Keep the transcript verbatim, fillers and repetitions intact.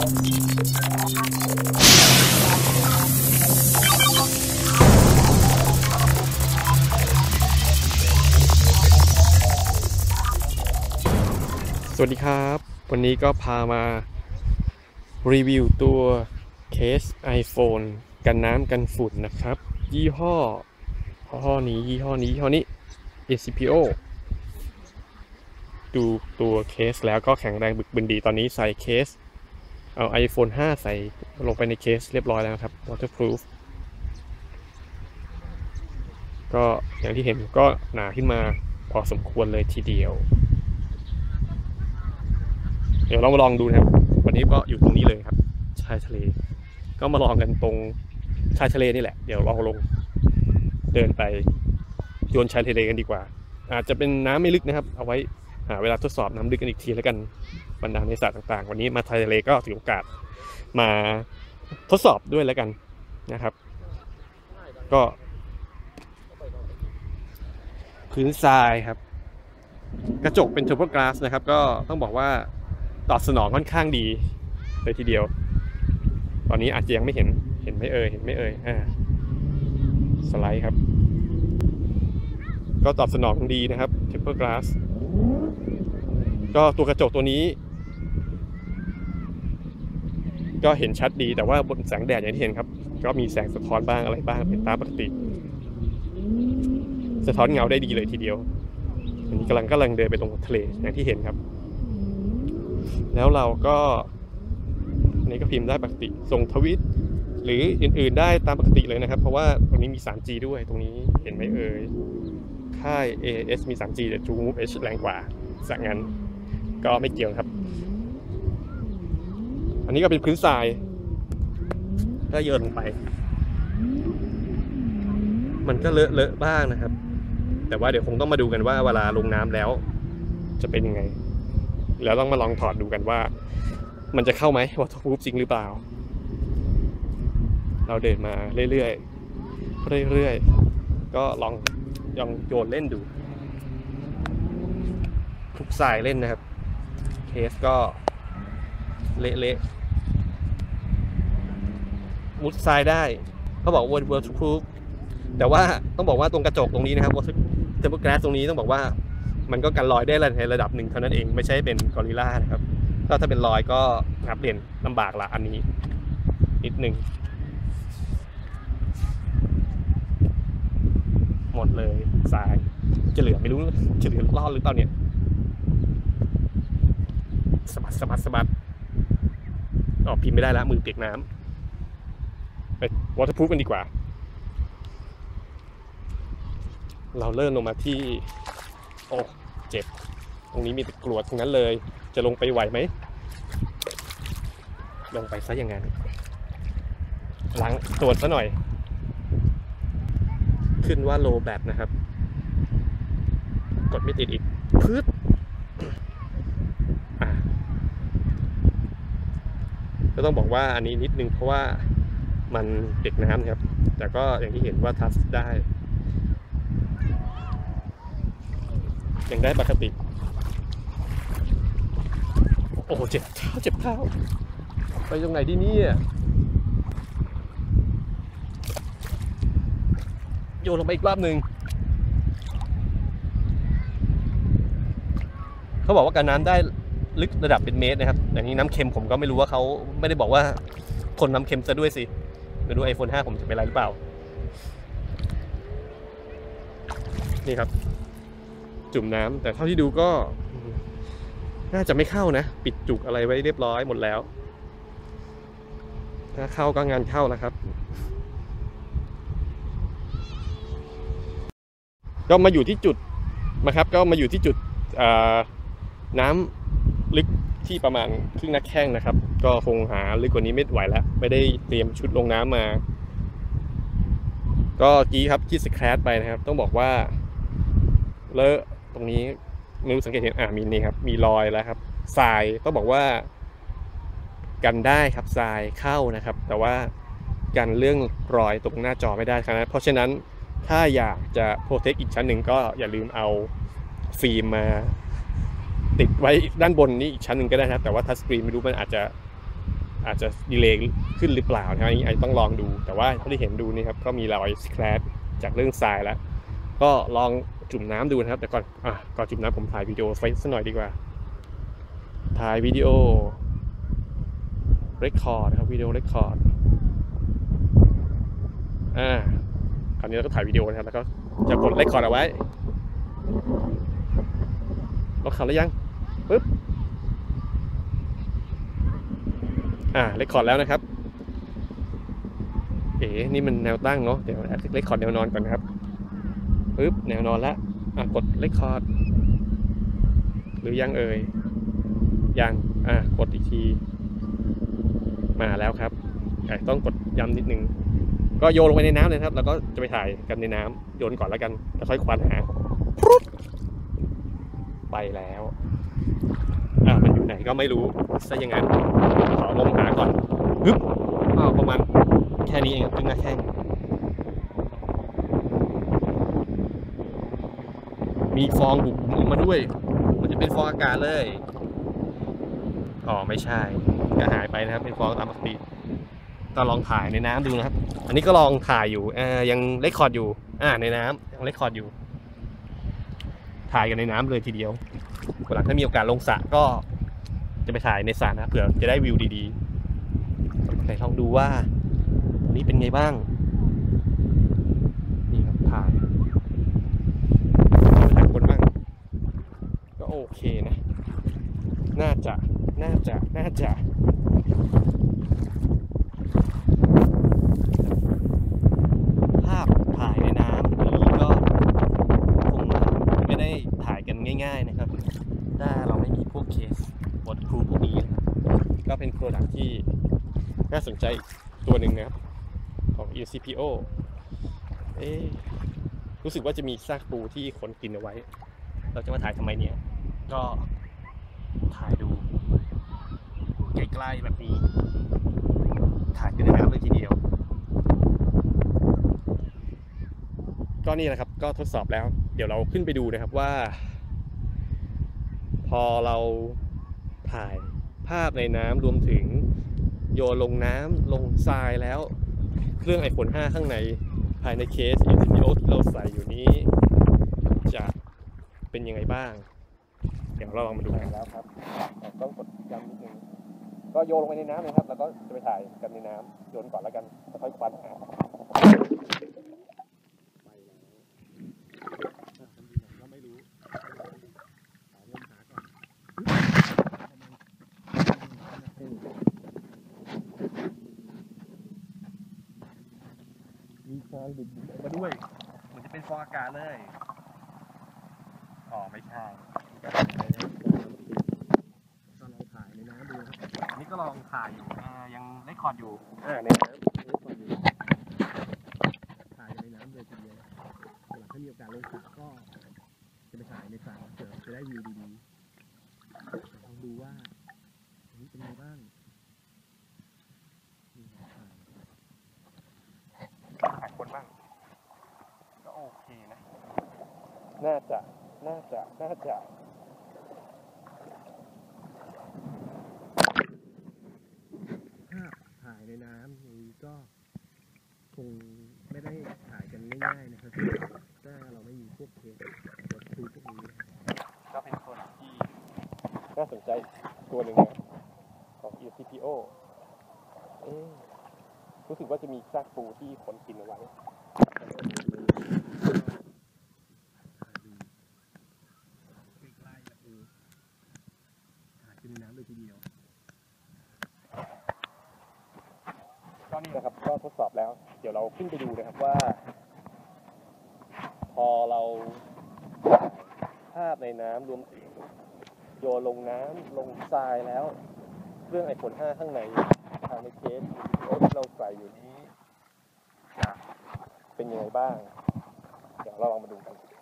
สวัสดีครับวันนี้ก็พามารีวิวตัวเคส iPhone กันน้ำกันฝุ่นนะครับยี่ห้อยี่ห้อนี้ยี่ห้อนี้ยี่ห้อนี้ เอ ซี พี โอ ดูตัวเคสแล้วก็แข็งแรงบึกบึนดีตอนนี้ใส่เคสเอา iPhone ห้าใส่ลงไปในเคสเรียบร้อยแล้วครับ waterproof ก็อย่างที่เห็นก็หนาขึ้นมาพอสมควรเลยทีเดียวเดี๋ยวเรามาลองดูนะครับวันนี้ก็อยู่ตรงนี้เลยครับชายทะเลก็มาลองกันตรงชายทะเลนี่แหละเดี๋ยวเราลงเดินไปโยนชายทะเลกันดีกว่าอาจจะเป็นน้ำไม่ลึกนะครับเอาไว้หาเวลาทดสอบน้ำลึกกันอีกทีแล้วกันบรรดาในสัตว์ต่างๆวันนี้มาชายทะเลก็ถือโอกาสมาทดสอบด้วยแล้วกันนะครับก็พื้นทรายครับกระจกเป็นเทอร์โบกลาสนะครับก็ต้องบอกว่าตอบสนองค่อนข้างดีเลยทีเดียวตอนนี้อาจจะยังไม่เห็นเห็นไม่เอ่ยเห็นไม่เอ่ยอ่าสไลด์ครับก็ตอบสนองดีนะครับ Temper Glass ก็ตัวกระจกตัวนี้ก็เห็นชัดดีแต่ว่าบนแสงแดดอย่างที่เห็นครับก็มีแสงสะท้อนบ้างอะไรบ้างเป็นตามปกติสะท้อนเงาได้ดีเลยทีเดียวอันนี้กำลังกำลังเดินไปตรงทะเลอย่างที่เห็นครับแล้วเราก็นี่ก็พิมพ์ได้ปกติส่งทวิตหรืออื่นๆได้ตามปกติเลยนะครับเพราะว่าตรงนี้มี ทรีจี ด้วยตรงนี้เห็นไหมเอ่ยค่าย เอ เอส มี ทรีจี แต่ True Move H แรงกว่าสักงั้นก็ไม่เกี่ยวครับอันนี้ก็เป็นพื้นทรายถ้าโยนลงไปมันก็เลอะเลอะบ้างนะครับแต่ว่าเดี๋ยวคงต้องมาดูกันว่าเวลาลงน้ำแล้วจะเป็นยังไงแล้วต้องมาลองถอดดูกันว่ามันจะเข้าไหมว่าทูบจริงหรือเปล่าเราเดินมาเรื่อยๆเรื่อยๆก็ลองลองโยนเล่นดูทุกสายเล่นนะครับเคสก็เละๆมุดทรายได้เขาบอกว่า waterproof แต่ว่าต้องบอกว่าตรงกระจกตรงนี้นะครับ Temper Glass ตรงนี้ต้องบอกว่ามันก็กันรอยได้ในระดับหนึ่งเท่านั้นเองไม่ใช่เป็นกอริลลานะครับก็ถ้าเป็นรอยก็นับเปลี่ยนลำบากละอันนี้นิดหนึ่งหมดเลยทรายจะเหลือไม่รู้จะเหลือรอดหรือเปล่าเนี่ยสะบัดสะบัดสะบัดอ๋อพิมพ์ไม่ได้ละมือเปียกน้ำไปวอเตอร์พรูฟกันดีกว่าเราเริ่มลงมาที่โอ้เจ็บตรงนี้มีแต่กรวดทั้งนั้นเลยจะลงไปไหวไหมลงไปซะอย่างนั้นล้างตัวซะหน่อยขึ้นว่าโลแบตนะครับกดไม่ติดอีกพืชอ่ะก็ต้องบอกว่าอันนี้นิดนึงเพราะว่ามันเปียกน้ำนะครับแต่ก็อย่างที่เห็นว่าทัชได้ยังได้ปกติโอ้เจ็บเท้าเจ็บเท้าไปตรงไหนดีเนี่ยโยนลงไปอีกรอบหนึ่งเขาบอกว่าการน้ำได้ลึกระดับเป็นเมตรนะครับอย่างนี้น้ำเค็มผมก็ไม่รู้ว่าเขาไม่ได้บอกว่าคนน้ำเค็มซะด้วยสิไม่รู้ iPhone ห้าผมจะเป็นไรหรือเปล่านี่ครับจุ่มน้ำแต่เท่าที่ดูก็น่าจะไม่เข้านะปิดจุกอะไรไว้เรียบร้อยหมดแล้วถ้าเข้าก็งานเข้านะครับก็มาอยู่ที่จุดนะครับก็มาอยู่ที่จุดน้ำลึกที่ประมาณครึ่งนักแข้งนะครับก็คงหาลึกกว่านี้ไม่ไหวแล้วไม่ได้เตรียมชุดลงน้ำมาก็กี้ครับที่สแครชไปนะครับต้องบอกว่าเลอะตรงนี้ไม่รู้สังเกตเห็นอ่ามีนี่ครับมีรอยแล้วครับทรายต้องบอกว่ากันได้ครับทรายเข้านะครับแต่ว่ากันเรื่องรอยตรงหน้าจอไม่ได้ครับเพราะฉะนั้นถ้าอยากจะโปรเทคอีกชั้นหนึ่งก็อย่าลืมเอาฟิล์มมาติดไว้ด้านบนนี้อีกชั้นหนึ่งก็ได้นะแต่ว่าทัชสกรีนไม่รู้มันอาจจะอาจจะดีเลย์ขึ้นหรือเปล่านะอันนี้อาจจะต้องลองดูแต่ว่าเท่าที่เห็นดูนี่ครับก็มีรอยสแครชจากเรื่องทรายแล้วก็ลองจุ่มน้ำดูนะครับแต่ก่อนอ่ะก่อนจุ่มน้ำผมถ่ายวิดีโอไว้สักหน่อยดีกว่าถ่ายวิดีโอเรคคอร์ดครับวิดีโอเรคคอร์ดอ่าคราวนี้เราก็ถ่ายวิดีโอนะครับแล้วก็จะกดเรคคอร์ดเอาไว้เราขับแล้วยังปึ๊บอ่าเรคคอร์ดแล้วนะครับเอ๋นี่มันแนวตั้งเนาะเดี๋ยวแอดเรคคอร์ดแนวนอนก่อนนะครับปึ๊บแนวนอนแล้วอ่ะกดเรคคอร์ดหรือยังเอ่ยยังอ่ะกดอีกทีมาแล้วครับต้องกดย้ำนิดนึงก็โยนลงไปในน้ำเลยครับแล้วก็จะไปถ่ายกันในน้ำโยนก่อนแล้วกันแล้วค่อยควานหาไปแล้วอ่ะมันอยู่ไหนก็ไม่รู้ซะยังไงขอลงหาก่อนฮึบอ้าวประมาณแค่นี้เองตึงหน้าแข้งมีฟองบุ๋มออกมาด้วยมันจะเป็นฟองอากาศเลยอ๋อไม่ใช่ก็หายไปนะครับเป็นฟองตามปกติก็ลองถ่ายในน้ำดูนะครับอันนี้ก็ลองถ่ายอยู่อ่ายังเรคคอร์ดอยู่อ่าในน้ำยังเรคคอร์ดอยู่ถ่ายกันในน้ำเลยทีเดียววันหลังถ้ามีโอกาสลงสระก็จะไปถ่ายในสระนะเผื่อจะได้วิวดีๆไหนลองดูว่านี่เป็นไงบ้างนี่ครับถ่ายถ่ายคนบ้างก็โอเคนะน่าจะน่าจะน่าจะภาพถ่ายในน้ำนี้ก็คงไม่ได้ถ่ายกันง่ายๆนะครับถ้าเราไม่มีพวกเคสบทครูพวกนี้นะครับก็เป็นโปรดักที่น่าสนใจตัวหนึ่งนะครับของ อี ซี พี โอ เอ๊รู้สึกว่าจะมีซากปูที่คนกินเอาไว้เราจะมาถ่ายทำไมเนี่ยก็ถ่ายดูใกล้ๆแบบนี้ถ่ายกันในน้ำเลยทีเดียวก็นี่แหละครับก็ทดสอบแล้วเดี๋ยวเราขึ้นไปดูนะครับว่าพอเราถ่ายภาพในน้ำรวมถึงโยนลงน้ำลงทรายแล้วเครื่อง ไอโฟน ห้าข้างในภายในเคส อี ซี พี โอ ที่เราใส่อยู่นี้จะเป็นยังไงบ้างเดี๋ยวเราลองมาดูกันแล้วครับต้องกดย้ำนิดนึงก็โยนลงไปในน้ำเลยครับแล้วก็จะไปถ่ายกันในน้ำโยนก่อนแล้วกันแล้วค่อยควันหาไปแล้วก็ไม่รู้หาเงินหาก่อนมีฟองบุ๋มออกมาด้วยเหมือนจะเป็นฟองอากาศเลยอ๋อไม่ใช่ก็ลองถ่ายในน้ำดูครับอันนี้ก็ลองถ่ายอยู่อ่ายังเรคคอร์ดอยู่อ่าในน้ำเรคคอร์ดอยู่ถ่ายในน้ำเลยทีเดียวหลังถ้ามีโอกาสลงสระก็จะไปถ่ายในสระเผื่อจะได้วิวดีๆลองดูว่าอันนี้เป็นไงบ้างถ่ายคนบ้างก็โอเคนะน่าจะน่าจะน่าจะถ่ายในน้ำนี้ก็คงไม่ได้ถ่ายกันง่ายๆนะครับถ้าเราไม่มีพวกเคสรถทูพวกนี้ก็เป็นคนที่น่าสนใจตัวหนึ่งนะของ อี ซี พี โอ เอ๊ะรู้สึกว่าจะมีซากปูที่คนกินเอาไว้ใกล้ๆแบบนี้ถ่ายกันในน้ำเลยทีเดียวก็นี่นะครับก็ทดสอบแล้วเดี๋ยวเราขึ้นไปดูนะครับว่าพอเราภาพในน้ำรวมถึงโยนลงน้ำลงทรายแล้วเครื่อง ไอโฟน ห้าข้างในภายในเคสที่เราใส่อยู่นี้เป็นยังไงบ้างเดี๋ยวเราลองมาดูกัน